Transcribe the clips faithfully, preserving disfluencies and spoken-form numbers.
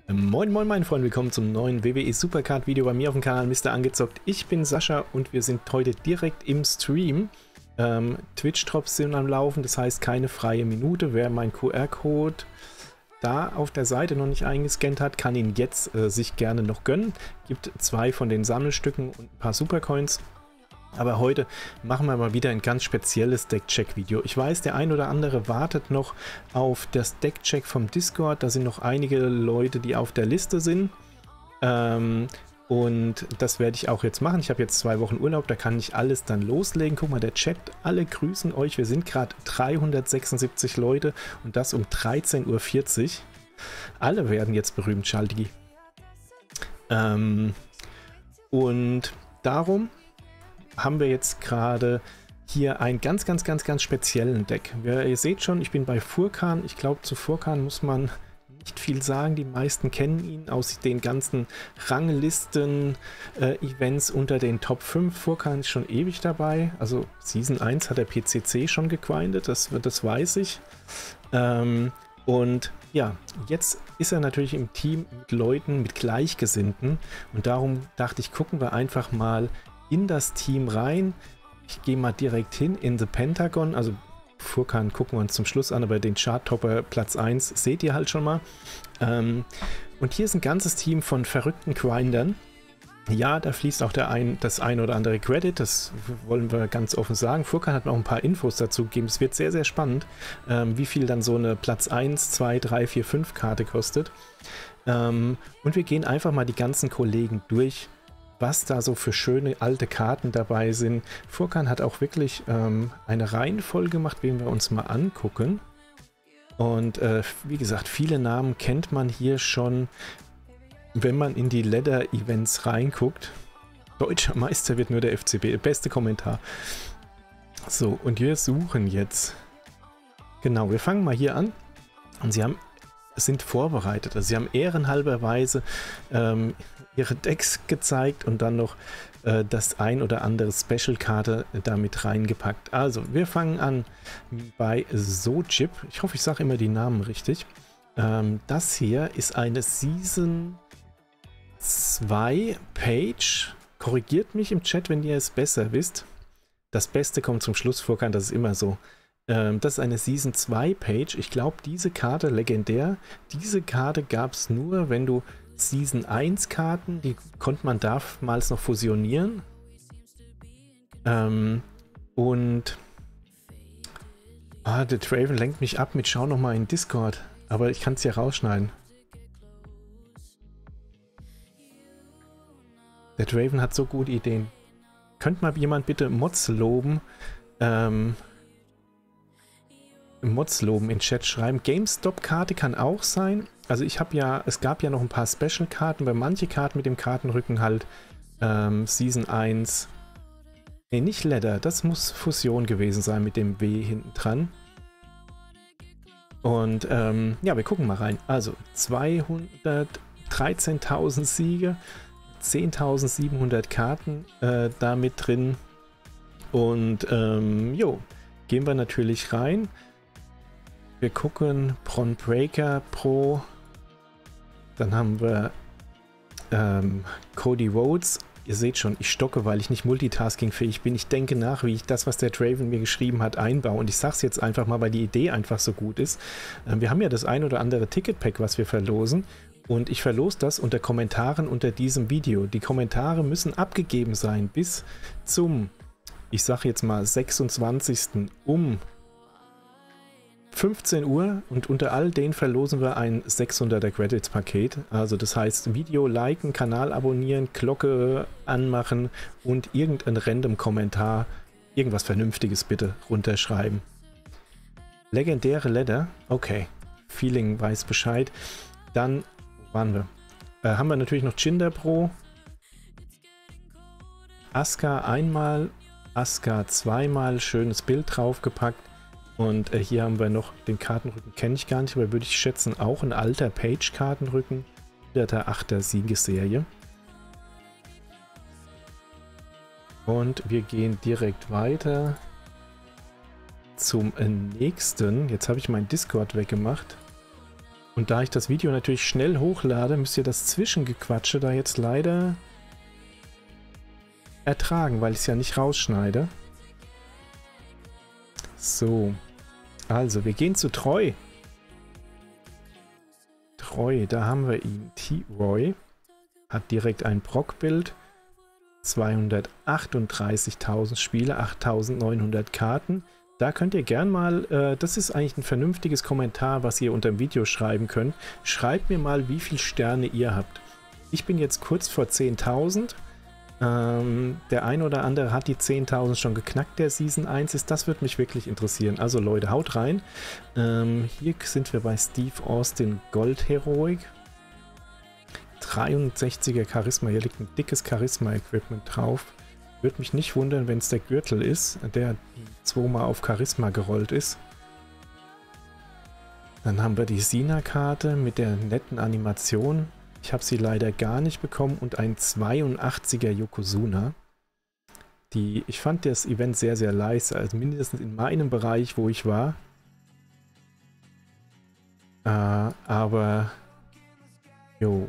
Moin moin meine Freunde, willkommen zum neuen W W E Supercard Video bei mir auf dem Kanal Mister Angezockt. Ich bin Sascha und wir sind heute direkt im Stream. Ähm, Twitch-Drops sind am Laufen, das heißt keine freie Minute. Wer meinen Q R-Code da auf der Seite noch nicht eingescannt hat, kann ihn jetzt äh, sich gerne noch gönnen. Gibt zwei von den Sammelstücken und ein paar Supercoins. Aber heute machen wir mal wieder ein ganz spezielles Deck-Check-Video. Ich weiß, der ein oder andere wartet noch auf das Deck-Check vom Discord. Da sind noch einige Leute, die auf der Liste sind. Ähm, und das werde ich auch jetzt machen. Ich habe jetzt zwei Wochen Urlaub, da kann ich alles dann loslegen. Guck mal, der Chat, alle grüßen euch. Wir sind gerade dreihundertsechsundsiebzig Leute und das um dreizehn Uhr vierzig. Alle werden jetzt berühmt, Schalti. Ähm, und darum haben wir jetzt gerade hier einen ganz, ganz, ganz, ganz speziellen Deck. Wir, ihr seht schon, ich bin bei Furkan. Ich glaube, zu Furkan muss man nicht viel sagen. Die meisten kennen ihn aus den ganzen Ranglisten-Events äh, unter den Top fünf. Furkan ist schon ewig dabei. Also Season eins hat der P C C schon gegrindet, das, das weiß ich. Ähm, und ja, jetzt ist er natürlich im Team mit Leuten, mit Gleichgesinnten. Und darum dachte ich, gucken wir einfach mal in das Team rein. Ich gehe mal direkt hin in The Pentagon. Also Furkan gucken wir uns zum Schluss an, aber den Chart-Topper Platz eins seht ihr halt schon mal. Ähm, und hier ist ein ganzes Team von verrückten Grindern. Ja, da fließt auch der ein, das ein oder andere Credit, das wollen wir ganz offen sagen. Furkan hat noch ein paar Infos dazu gegeben. Es wird sehr, sehr spannend, ähm, wie viel dann so eine Platz eins, zwei, drei, vier, fünf Karte kostet. Ähm, und wir gehen einfach mal die ganzen Kollegen durch, was da so für schöne alte Karten dabei sind. Furkan hat auch wirklich ähm, eine Reihenfolge gemacht, wen wir uns mal angucken. Und äh, wie gesagt, viele Namen kennt man hier schon, wenn man in die Ladder-Events reinguckt. Deutscher Meister wird nur der F C B. Beste Kommentar. So, und wir suchen jetzt. Genau, wir fangen mal hier an. Und sie haben, sind vorbereitet. Also sie haben ehrenhalberweise ähm, ihre Decks gezeigt und dann noch äh, das ein oder andere Special-Karte damit reingepackt. Also, wir fangen an bei Sojip. Ich hoffe, ich sage immer die Namen richtig. Ähm, das hier ist eine Season zwei Page. Korrigiert mich im Chat, wenn ihr es besser wisst. Das Beste kommt zum Schluss, Furkan, das ist immer so. Ähm, das ist eine Season zwei Page. Ich glaube, diese Karte, legendär, diese Karte gab es nur, wenn du Season eins Karten, die konnte man damals noch fusionieren. Ähm, und ah, der Draven lenkt mich ab mit schau noch mal in Discord. Aber ich kann es ja rausschneiden. Der Draven hat so gute Ideen. Könnte mal jemand bitte Mods loben? Ähm, Mods loben in Chat schreiben. GameStop-Karte kann auch sein. Also ich habe ja, es gab ja noch ein paar Special-Karten, weil manche Karten mit dem Kartenrücken halt ähm, Season eins, ne, nicht Ladder, das muss Fusion gewesen sein mit dem W hinten dran. Und ähm, ja, wir gucken mal rein. Also zweihundertdreizehntausend Siege, zehntausendsiebenhundert Karten äh, da mit drin. Und ähm, jo, gehen wir natürlich rein. Wir gucken Bron Breaker Pro. Dann haben wir ähm, Cody Rhodes. Ihr seht schon, ich stocke, weil ich nicht multitaskingfähig bin. Ich denke nach, wie ich das, was der Draven mir geschrieben hat, einbaue. Und ich sage es jetzt einfach mal, weil die Idee einfach so gut ist. Ähm, wir haben ja das ein oder andere Ticketpack, was wir verlosen. Und ich verlose das unter Kommentaren unter diesem Video. Die Kommentare müssen abgegeben sein bis zum, ich sage jetzt mal, sechsundzwanzigsten um fünfzehn Uhr und unter all denen verlosen wir ein sechshunderter Credits Paket. Also das heißt Video liken, Kanal abonnieren, Glocke anmachen und irgendein random Kommentar, irgendwas Vernünftiges bitte runterschreiben. Legendäre Ladder, okay. Feeling weiß Bescheid. Dann, wo waren wir? Äh, haben wir natürlich noch Jinder Pro. Asuka einmal, Asuka zweimal, schönes Bild draufgepackt. Und äh, hier haben wir noch den Kartenrücken, kenne ich gar nicht, aber würde ich schätzen, auch ein alter Page-Kartenrücken der achter Siegesserie. Und wir gehen direkt weiter zum nächsten. Jetzt habe ich meinen Discord weggemacht. Und da ich das Video natürlich schnell hochlade, müsst ihr das Zwischengequatsche da jetzt leider ertragen, weil ich es ja nicht rausschneide. So, also wir gehen zu Treu. Treu, da haben wir ihn. T-Roy hat direkt ein Brock-Bild. zweihundertachtunddreißigtausend Spiele, achttausendneunhundert Karten. Da könnt ihr gern mal, äh, das ist eigentlich ein vernünftiges Kommentar, was ihr unter dem Video schreiben könnt. Schreibt mir mal, wie viele Sterne ihr habt. Ich bin jetzt kurz vor zehntausend. Ähm, der ein oder andere hat die zehntausend schon geknackt, der Season eins ist. Das würde mich wirklich interessieren. Also Leute, haut rein. Ähm, hier sind wir bei Steve Austin Gold Heroic. dreiundsechziger Charisma. Hier liegt ein dickes Charisma-Equipment drauf. Würde mich nicht wundern, wenn es der Gürtel ist, der zweimal auf Charisma gerollt ist. Dann haben wir die Sina-Karte mit der netten Animation. Ich habe sie leider gar nicht bekommen. Und ein zweiundachtziger Yokozuna. Die, ich fand das Event sehr, sehr leise. Also mindestens in meinem Bereich, wo ich war. Äh, aber... Jo...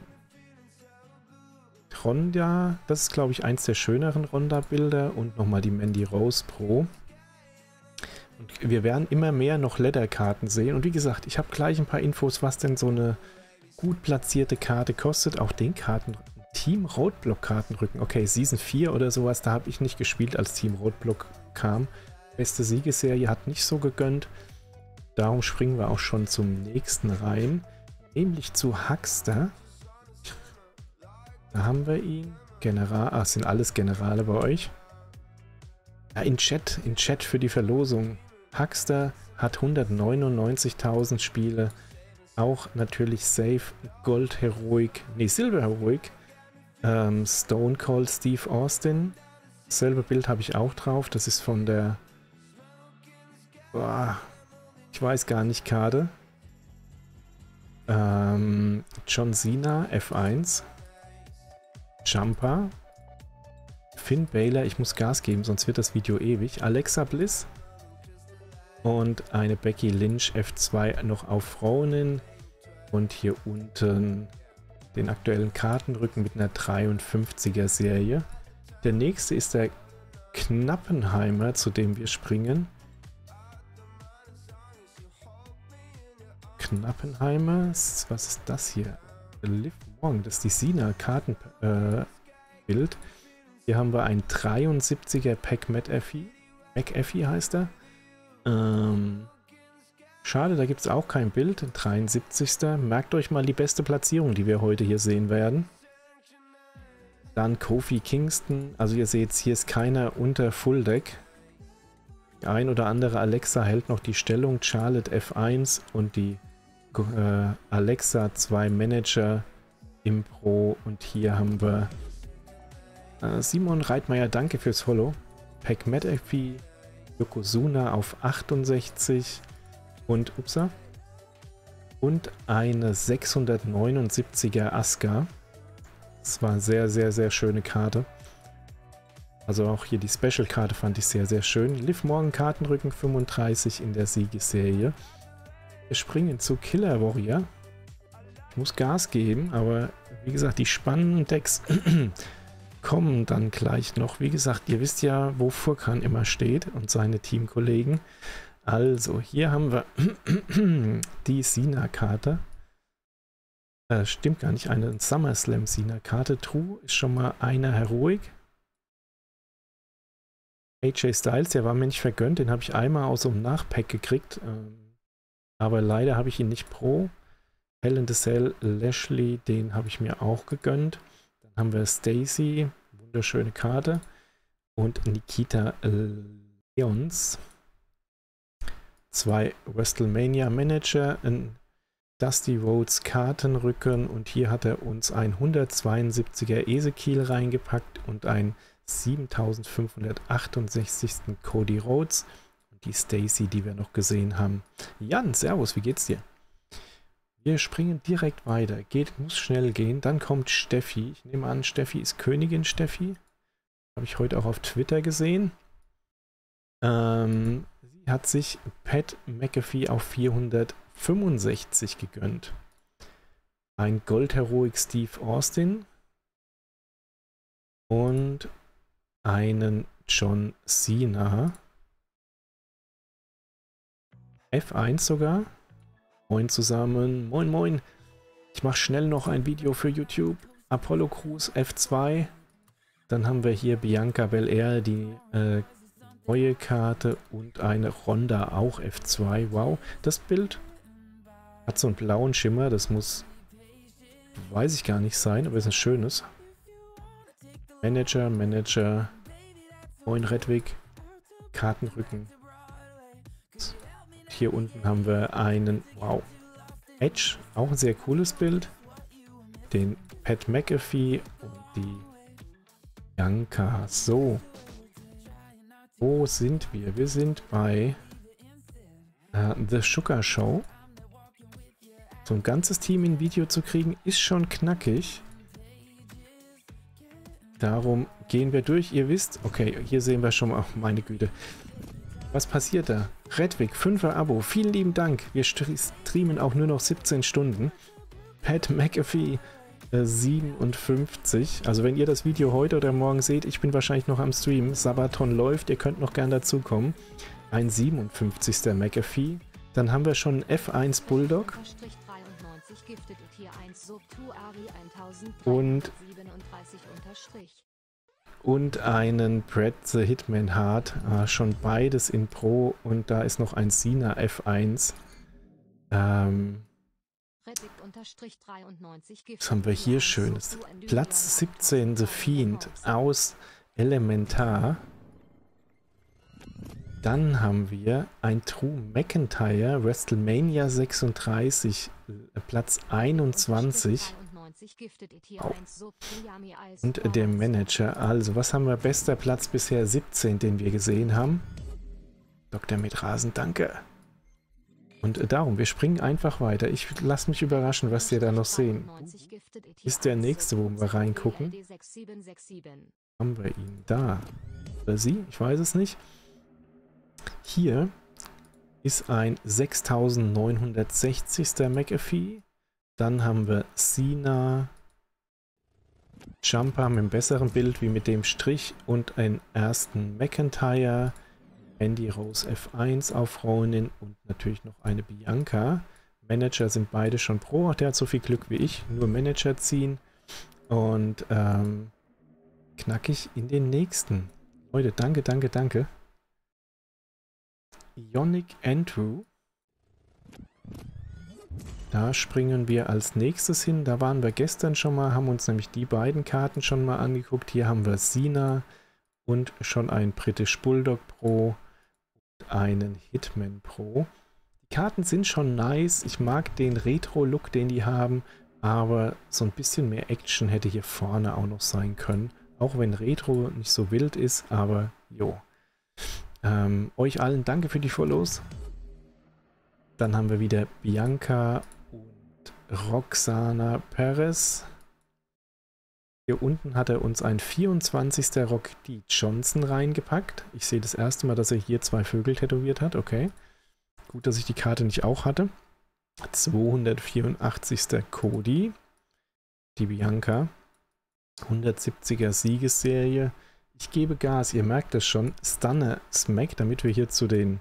Ronda, das ist glaube ich eins der schöneren Ronda-Bilder und nochmal die Mandy Rose Pro. Und wir werden immer mehr noch Leather-Karten sehen und wie gesagt, ich habe gleich ein paar Infos, was denn so eine gut platzierte Karte kostet. Auch den Kartenrücken, Team Roadblock Kartenrücken, okay, Season vier oder sowas, da habe ich nicht gespielt, als Team Roadblock kam. Beste Siegesserie hat nicht so gegönnt, darum springen wir auch schon zum nächsten rein, nämlich zu Huckster. Da haben wir ihn. General. Ah, sind alles Generale bei euch. Ja, in Chat, in Chat für die Verlosung. Huckster hat hundertneunundneunzigtausend Spiele. Auch natürlich Safe Gold Heroic, nee, Silver Heroic. Ähm, Stone Cold Steve Austin. Dasselbe Bild habe ich auch drauf. Das ist von der. Boah, ich weiß gar nicht, Karte. Ähm, John Cena F eins. Jumper, Finn Balor, ich muss Gas geben, sonst wird das Video ewig. Alexa Bliss und eine Becky Lynch F zwei noch auf Frauen und hier unten den aktuellen Kartenrücken mit einer dreiundfünfziger Serie. Der nächste ist der Knappenheimer, zu dem wir springen. Knappenheimer, was ist das hier? Liv Morgan, das ist die Sina-Kartenbild. Äh, Hier haben wir ein dreiundsiebziger Pack McAfee. McAfee heißt er. Ähm, schade, da gibt es auch kein Bild. dreiundsiebzigster Merkt euch mal die beste Platzierung, die wir heute hier sehen werden. Dann Kofi Kingston. Also ihr seht, hier ist keiner unter Full Deck. Die ein oder andere Alexa hält noch die Stellung. Charlotte F eins und die äh, Alexa zwei Manager im Pro. Und hier haben wir äh, Simon Reitmeier, danke fürs Follow. Pack McAfee, Yokozuna auf achtundsechzig und upsa, und eine sechshundertneunundsiebziger Asuka. Das war eine sehr, sehr, sehr schöne Karte. Also auch hier die Special-Karte fand ich sehr, sehr schön. Liv Morgan Kartenrücken fünfunddreißig in der Siegesserie. Wir springen zu Killer Warrior. Ich muss Gas geben, aber wie gesagt, die spannenden Decks kommen dann gleich noch. Wie gesagt, ihr wisst ja, wo Furkan immer steht und seine Teamkollegen. Also, hier haben wir die Sina-Karte. Äh, stimmt gar nicht, eine SummerSlam Sina-Karte. True ist schon mal einer Heroic. A J Styles, der war mir nicht vergönnt, den habe ich einmal aus so einem Nachpack gekriegt. Ähm, aber leider habe ich ihn nicht Pro. Hell in the Cell Lashley, den habe ich mir auch gegönnt. Dann haben wir Stacy, wunderschöne Karte. Und Nikita Leons. Zwei WrestleMania Manager, ein Dusty Rhodes Kartenrücken und hier hat er uns ein hundertzweiundsiebziger Ezekiel reingepackt und ein siebentausendfünfhundertachtundsechzig. Cody Rhodes und die Stacy, die wir noch gesehen haben. Jan, servus, wie geht's dir? Wir springen direkt weiter. Geht, muss schnell gehen. Dann kommt Steffi. Ich nehme an, Steffi ist Königin Steffi. Habe ich heute auch auf Twitter gesehen. Ähm, sie hat sich Pat McAfee auf vierhundertfünfundsechzig gegönnt. ein Gold-Heroic Steve Austin und einen John Cena. F eins sogar. Moin zusammen. Moin, moin. Ich mache schnell noch ein Video für YouTube. Apollo Crews F zwei. Dann haben wir hier Bianca Belair, die äh, neue Karte und eine Ronda auch F zwei. Wow, das Bild hat so einen blauen Schimmer. Das muss, weiß ich gar nicht sein, aber ist ein schönes. Manager, Manager. Moin Redwig. Kartenrücken. Hier unten haben wir einen, wow, Edge, auch ein sehr cooles Bild. Den Pat McAfee und die Bianca. So, wo sind wir? Wir sind bei äh, The Sugar Show. So ein ganzes Team in Video zu kriegen, ist schon knackig. Darum gehen wir durch. Ihr wisst, okay, hier sehen wir schon mal, oh, meine Güte. Was passiert da? Redwig, fünfer Abo, vielen lieben Dank. Wir streamen auch nur noch siebzehn Stunden. Pat McAfee äh, siebenundfünfzig. Also wenn ihr das Video heute oder morgen seht, ich bin wahrscheinlich noch am Stream. Sabaton läuft, ihr könnt noch gern dazukommen. Ein siebenundfünfzigster McAfee. Dann haben wir schon F eins Bulldog. Und Und einen Brad the Hitman Hart, äh, schon beides in Pro, und da ist noch ein Cena F eins. Ähm, was haben wir hier Schönes? Platz siebzehn, The Fiend aus Elementar. Dann haben wir ein Drew McIntyre, WrestleMania sechsunddreißig, äh, Platz einundzwanzig. Oh. Und der Manager, also was haben wir? Bester Platz bisher siebzehn, den wir gesehen haben. Doktor mit Rasen, danke. Und äh, darum, wir springen einfach weiter. Ich lasse mich überraschen, was wir da noch sehen. Ist der nächste, wo wir reingucken? Haben wir ihn da? Oder sie? Ich weiß es nicht. Hier ist ein sechstausendneunhundertsechzigster McAfee. Dann haben wir Cena, Jumper mit einem besseren Bild wie mit dem Strich und einen ersten McIntyre, Andy Rose F eins auf Ronin und natürlich noch eine Bianca. Manager sind beide schon Pro, der hat so viel Glück wie ich, nur Manager ziehen und ähm, knackig in den nächsten. Leute, danke, danke, danke. Ionic Andrew. Da springen wir als nächstes hin. Da waren wir gestern schon mal, haben uns nämlich die beiden Karten schon mal angeguckt. Hier haben wir Cena und schon einen British Bulldog Pro und einen Hitman Pro. Die Karten sind schon nice. Ich mag den Retro-Look, den die haben, aber so ein bisschen mehr Action hätte hier vorne auch noch sein können. Auch wenn Retro nicht so wild ist, aber jo. Ähm, euch allen danke für die Follows. Dann haben wir wieder Bianca und Roxana Perez. Hier unten hat er uns ein vierundzwanzigster Rocky Johnson reingepackt. Ich sehe das erste Mal, dass er hier zwei Vögel tätowiert hat. Okay. Gut, dass ich die Karte nicht auch hatte. zweihundertvierundachtzigster Cody. Die Bianca. hundertsiebziger Siegesserie. Ich gebe Gas, ihr merkt das schon. Stunner Smack, damit wir hier zu den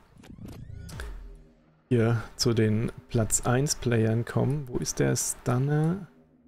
hier zu den Platz eins Playern kommen. Wo ist der Stunner?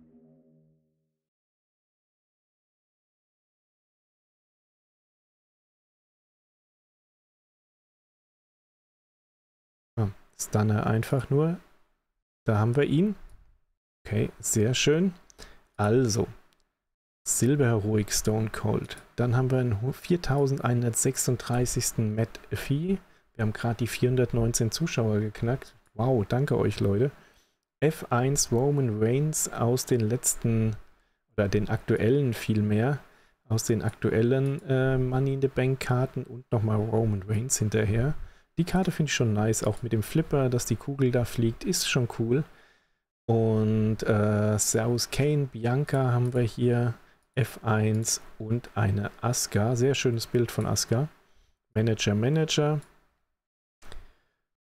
Ah, Stunner einfach nur. Da haben wir ihn. Okay, sehr schön. Also, Silber Heroic Stone Cold. Dann haben wir einen viertausendeinhundertsechsunddreißigsten Matt Fee. Wir haben gerade die vierhundertneunzehn Zuschauer geknackt. Wow, danke euch, Leute. F eins Roman Reigns aus den letzten, oder den aktuellen vielmehr, aus den aktuellen äh, Money in the Bank Karten und nochmal Roman Reigns hinterher. Die Karte finde ich schon nice, auch mit dem Flipper, dass die Kugel da fliegt, ist schon cool. Und äh, Servus Kane, Bianca haben wir hier, F eins und eine Asuka. Sehr schönes Bild von Asuka. Manager, Manager.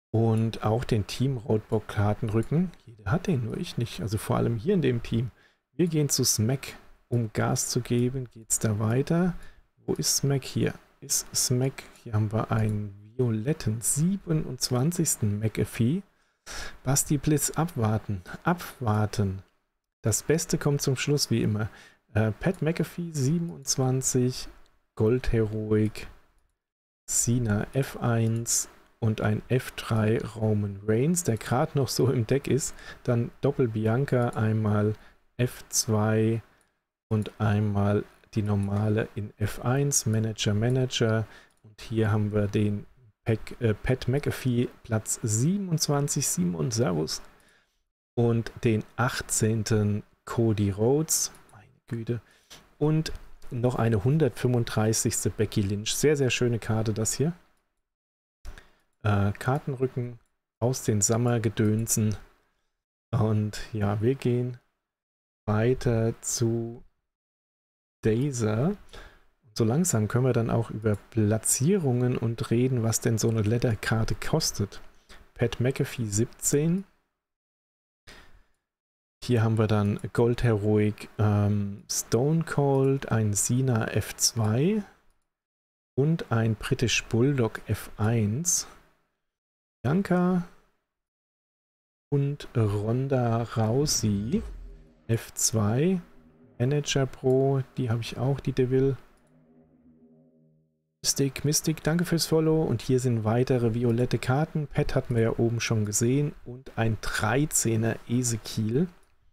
Und auch den Team-Roadblock-Kartenrücken. Jeder hat den, nur ich nicht. Also vor allem hier in dem Team. Wir gehen zu Smack, um Gas zu geben. Geht es da weiter? Wo ist Smack? Hier ist Smack. Hier haben wir einen violetten siebenundzwanzigsten McAfee. Basti Blitz abwarten. Abwarten. Das Beste kommt zum Schluss, wie immer. Äh, Pat McAfee siebenundzwanzig. Gold Heroic. Cena F eins. Und ein F drei Roman Reigns, der gerade noch so im Deck ist. Dann Doppel Bianca, einmal F zwei und einmal die normale in F eins, Manager, Manager. Und hier haben wir den Pack, äh, Pat McAfee, Platz siebenundzwanzig, Simon Servus. Und den achtzehnten Cody Rhodes, meine Güte. Und noch eine hundertfünfunddreißigste Becky Lynch. Sehr, sehr schöne Karte, das hier. Äh, Kartenrücken aus den Sommergedönsen. Und ja, wir gehen weiter zu Dazer. So langsam können wir dann auch über Platzierungen und reden, was denn so eine Letterkarte kostet. Pat McAfee siebzehn. Hier haben wir dann Gold Heroic ähm, Stone Cold, ein Cena F zwei und ein British Bulldog F eins. Bianca und Ronda Rousey F zwei, Manager Pro, die habe ich auch, die Devil. Mystic, Mystic, danke fürs Follow. Und hier sind weitere violette Karten. Pat hatten wir ja oben schon gesehen. Und ein dreizehner Ezekiel.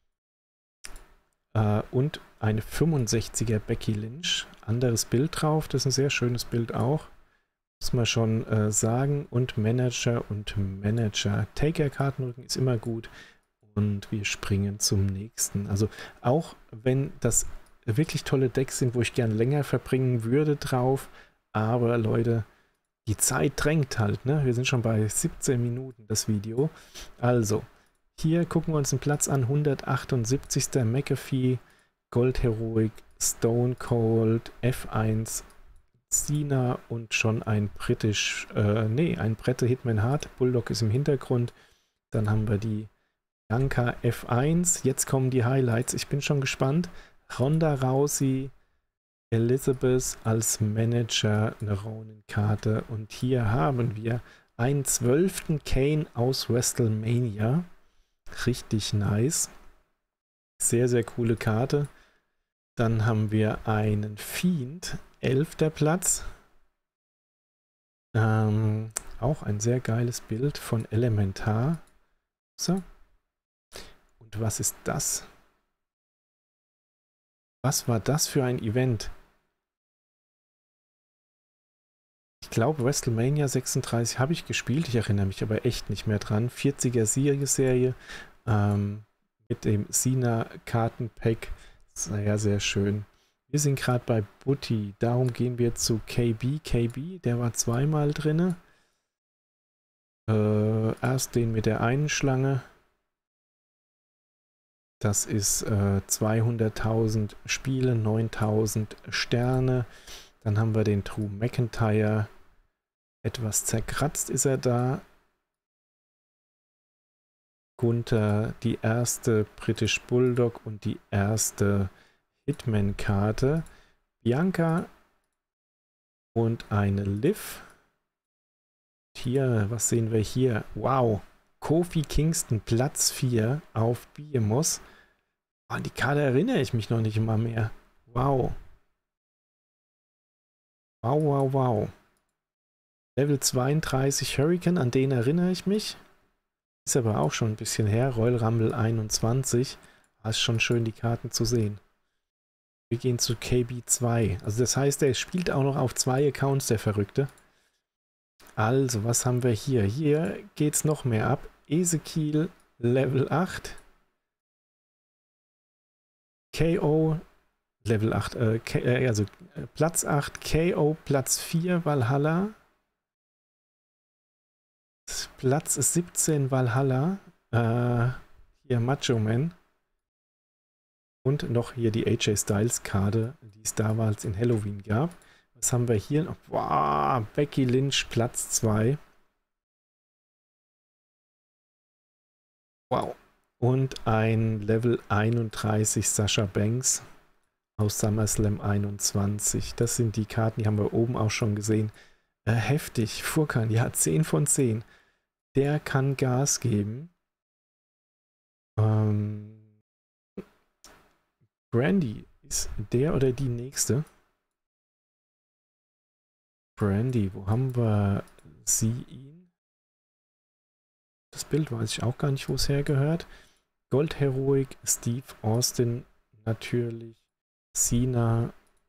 Äh, und eine fünfundsechziger Becky Lynch. Anderes Bild drauf, das ist ein sehr schönes Bild auch. Muss man schon äh, sagen. Und Manager und Manager. Taker-Kartenrücken ist immer gut. Und wir springen zum nächsten. Also auch wenn das wirklich tolle Decks sind, wo ich gern länger verbringen würde drauf. Aber Leute, die Zeit drängt halt. Ne? Wir sind schon bei siebzehn Minuten das Video. Also, hier gucken wir uns einen Platz an. hundertachtundsiebzigster McAfee, Gold Heroic, Stone Cold, F eins, Cena und schon ein britisch, äh, nee, ein Brette Hitman Hart. Bulldog ist im Hintergrund. Dann haben wir die Bianca F eins. Jetzt kommen die Highlights. Ich bin schon gespannt. Ronda Rousey, Elizabeth als Manager, eine Ronin-Karte. Und hier haben wir einen zwölften Kane aus WrestleMania. Richtig nice. Sehr, sehr coole Karte. Dann haben wir einen Fiend, elfter Platz. Ähm, auch ein sehr geiles Bild von Elementar. So. Und was ist das? Was war das für ein Event? Ich glaube, WrestleMania sechsunddreißig habe ich gespielt. Ich erinnere mich aber echt nicht mehr dran. vierziger Siegesserie ähm, mit dem Cena-Kartenpack. Sehr, sehr schön. Wir sind gerade bei Butti. Darum gehen wir zu K B. K B, der war zweimal drin. Äh, erst den mit der einen Schlange. Das ist äh, zweihunderttausend Spiele, neuntausend Sterne. Dann haben wir den Drew McIntyre. Etwas zerkratzt ist er da. Gunther, die erste British Bulldog und die erste Hitman-Karte. Bianca und eine Liv. Hier, was sehen wir hier? Wow! Kofi Kingston, Platz vier auf Biemos. An die Karte erinnere ich mich noch nicht immer mehr. Wow. Wow, wow, wow. Level zweiunddreißig Hurricane, an den erinnere ich mich. Ist aber auch schon ein bisschen her. Royal Rumble einundzwanzig. Da ist schon schön, die Karten zu sehen. Wir gehen zu K B zwei. Also das heißt, er spielt auch noch auf zwei Accounts, der Verrückte. Also, was haben wir hier? Hier geht es noch mehr ab. Ezekiel Level acht. K O Level acht, äh, K, äh, also äh, Platz acht, K O Platz vier, Valhalla. Platz siebzehn, Valhalla. Äh, hier Macho Man. Und noch hier die A J Styles Karte, die es damals in Halloween gab. Was haben wir hier noch? Wow, Becky Lynch, Platz zwei. Wow. Und ein Level einunddreißig Sasha Banks aus SummerSlam einundzwanzig. Das sind die Karten, die haben wir oben auch schon gesehen. Äh, heftig. Furkan, ja, zehn von zehn. Der kann Gas geben. Ähm, Brandy, ist der oder die nächste? Brandy, wo haben wir sie, ihn? Das Bild weiß ich auch gar nicht, wo es hergehört. Gold Heroic, Steve Austin natürlich, Cena,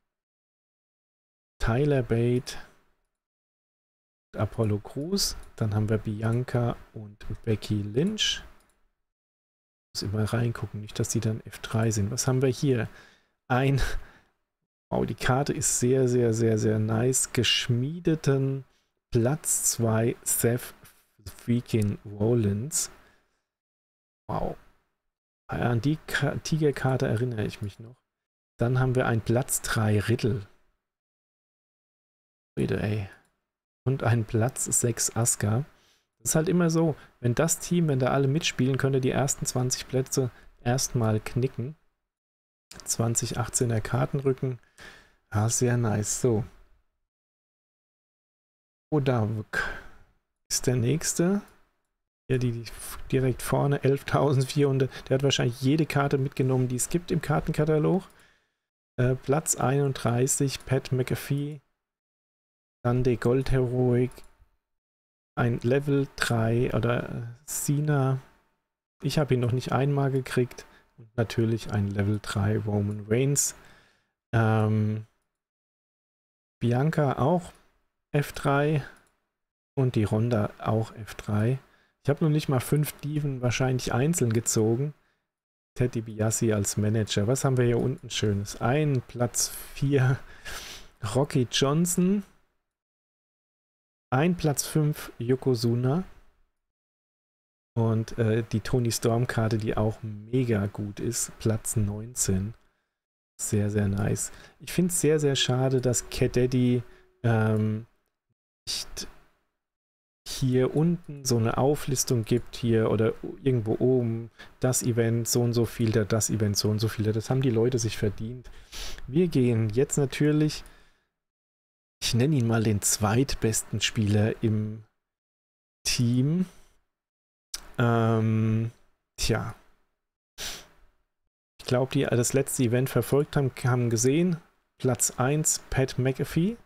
Tyler Bate, Apollo Crews. Dann haben wir Bianca und Becky Lynch. Ich muss immer reingucken, nicht, dass die dann F drei sind. Was haben wir hier? Ein, oh, die Karte ist sehr, sehr, sehr, sehr nice. Geschmiedeten Platz zwei Seth freaking Rollins. Wow. An die Tigerkarte erinnere ich mich noch. Dann haben wir ein Platz drei Riddle. Bitte, ey. Und ein Platz sechs Asuka. Das ist halt immer so, wenn das Team, wenn da alle mitspielen, könnte die ersten zwanzig Plätze erstmal knicken. zwanzig achtzehner Kartenrücken. Ah, sehr nice. So. Odavuk ist der nächste. Ja, die, die direkt vorne, elftausendvierhundert. Der hat wahrscheinlich jede Karte mitgenommen, die es gibt im Kartenkatalog. Äh, Platz einunddreißig, Pat McAfee. Dann der Gold Heroic. Ein Level drei oder äh, Cena. Ich habe ihn noch nicht einmal gekriegt. Und natürlich ein Level drei Roman Reigns. Ähm, Bianca auch F drei. Und die Ronda auch F drei. Ich habe noch nicht mal fünf Diven wahrscheinlich einzeln gezogen. Teddy Biassi als Manager. Was haben wir hier unten Schönes? Ein Platz vier Rocky Johnson. Ein Platz fünf Yokozuna. Und äh, die Toni Storm Karte, die auch mega gut ist. Platz neunzehn. Sehr, sehr nice. Ich finde es sehr, sehr schade, dass Cat Daddy ähm, nicht hier unten so eine Auflistung gibt hier oder irgendwo oben das Event so und so viel, das Event so und so viel. Das haben die Leute sich verdient. Wir gehen jetzt natürlich, ich nenne ihn mal den zweitbesten Spieler im Team. Ähm, tja. Ich glaube, die das letzte Event verfolgt haben, haben gesehen. Platz eins, Pat McAfee.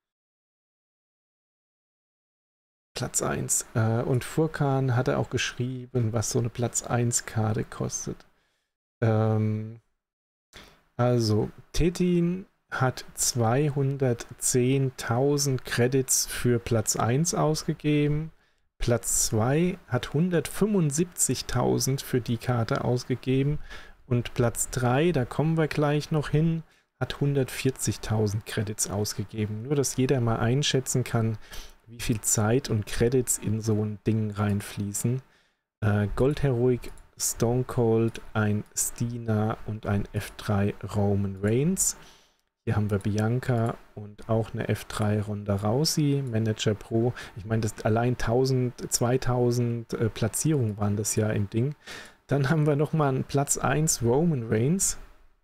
Platz eins. Äh, und Furkan hat er auch geschrieben, was so eine Platz eins Karte kostet. Ähm, also, Tetin hat zweihundertzehntausend Credits für Platz eins ausgegeben. Platz zwei hat hundertfünfundsiebzigtausend für die Karte ausgegeben. Und Platz drei, da kommen wir gleich noch hin, hat hundertvierzigtausend Credits ausgegeben. Nur, dass jeder mal einschätzen kann, wie viel Zeit und Credits in so ein Ding reinfließen. Äh, Gold Heroic, Stone Cold, ein Stina und ein F drei Roman Reigns. Hier haben wir Bianca und auch eine F drei Ronda Rousey, Manager Pro. Ich meine, das allein tausend, zweitausend äh, Platzierungen waren das ja im Ding. Dann haben wir nochmal einen Platz eins Roman Reigns.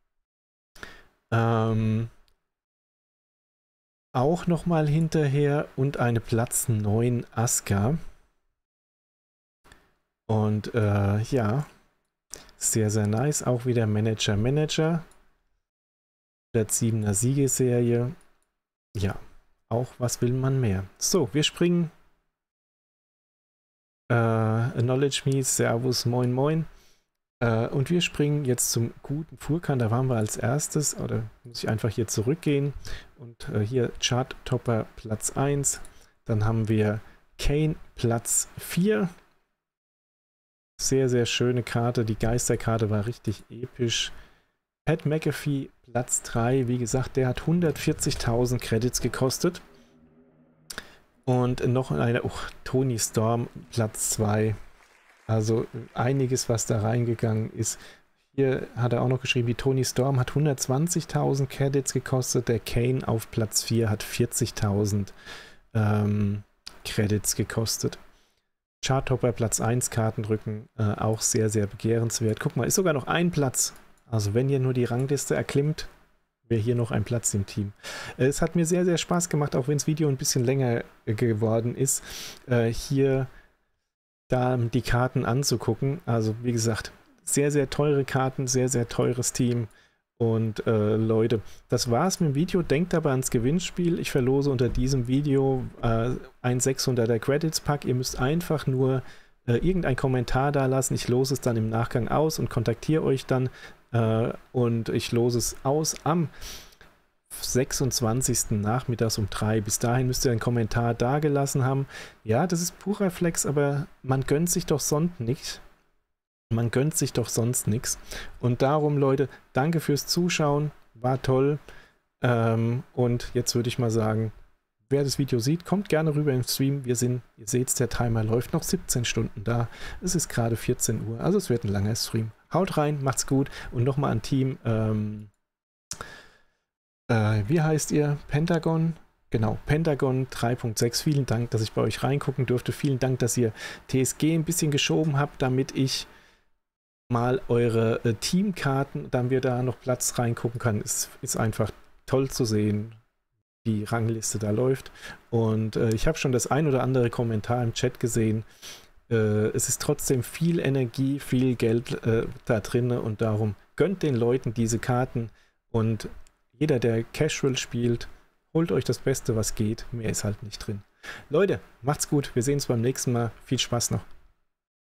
Ähm... Auch nochmal hinterher und eine Platz neun Asuka. Und äh, ja, sehr, sehr nice. Auch wieder Manager, Manager. hundertsiebener Siegeserie. Ja, auch was will man mehr. So, wir springen. Äh, Acknowledge Me, Servus, Moin Moin. Äh, und wir springen jetzt zum guten Furkan. Da waren wir als erstes. Oder muss ich einfach hier zurückgehen. Und äh, hier Chart-Topper Platz eins. Dann haben wir Kane Platz vier. Sehr, sehr schöne Karte. Die Geisterkarte war richtig episch. Pat McAfee Platz drei. Wie gesagt, der hat hundertvierzigtausend Credits gekostet. Und noch eine, oh, Toni Storm Platz zwei. Also einiges, was da reingegangen ist. Hier hat er auch noch geschrieben, die Toni Storm hat hundertzwanzigtausend Credits gekostet. Der Kane auf Platz vier hat vierzigtausend ähm, Credits gekostet. Charttopper Platz eins Kartenrücken, äh, auch sehr, sehr begehrenswert. Guck mal, ist sogar noch ein Platz. Also wenn ihr nur die Rangliste erklimmt, wäre hier noch ein Platz im Team. Äh, es hat mir sehr, sehr Spaß gemacht, auch wenn das Video ein bisschen länger äh, geworden ist, äh, hier da die Karten anzugucken. Also wie gesagt, sehr, sehr teure Karten, sehr, sehr teures Team. Und äh, Leute, das war's mit dem Video. Denkt aber ans Gewinnspiel. Ich verlose unter diesem Video äh, ein sechshunderter Credits Pack. Ihr müsst einfach nur äh, irgendeinen Kommentar da lassen. Ich lose es dann im Nachgang aus und kontaktiere euch dann. Äh, und ich lose es aus am sechsundzwanzigsten nachmittags um drei. Bis dahin müsst ihr einen Kommentar da gelassen haben. Ja, das ist purer Flex, aber man gönnt sich doch sonst nicht. Man gönnt sich doch sonst nichts. Und darum, Leute, danke fürs Zuschauen. War toll. Ähm, und jetzt würde ich mal sagen, wer das Video sieht, kommt gerne rüber im Stream. Wir sind, ihr seht, der Timer läuft noch siebzehn Stunden da. Es ist gerade vierzehn Uhr, also es wird ein langer Stream. Haut rein, macht's gut. Und nochmal an Team, ähm, äh, wie heißt ihr? Pentagon? Genau, Pentagon drei Punkt sechs. Vielen Dank, dass ich bei euch reingucken durfte. Vielen Dank, dass ihr T S G ein bisschen geschoben habt, damit ich mal eure äh, Teamkarten, dann wir da noch Platz reingucken kann. Es ist einfach toll zu sehen, wie die Rangliste da läuft. Und äh, ich habe schon das ein oder andere Kommentar im Chat gesehen. Äh, es ist trotzdem viel Energie, viel Geld äh, da drin und darum gönnt den Leuten diese Karten und jeder, der Casual spielt, holt euch das Beste, was geht. Mehr ist halt nicht drin. Leute, macht's gut. Wir sehen uns beim nächsten Mal. Viel Spaß noch.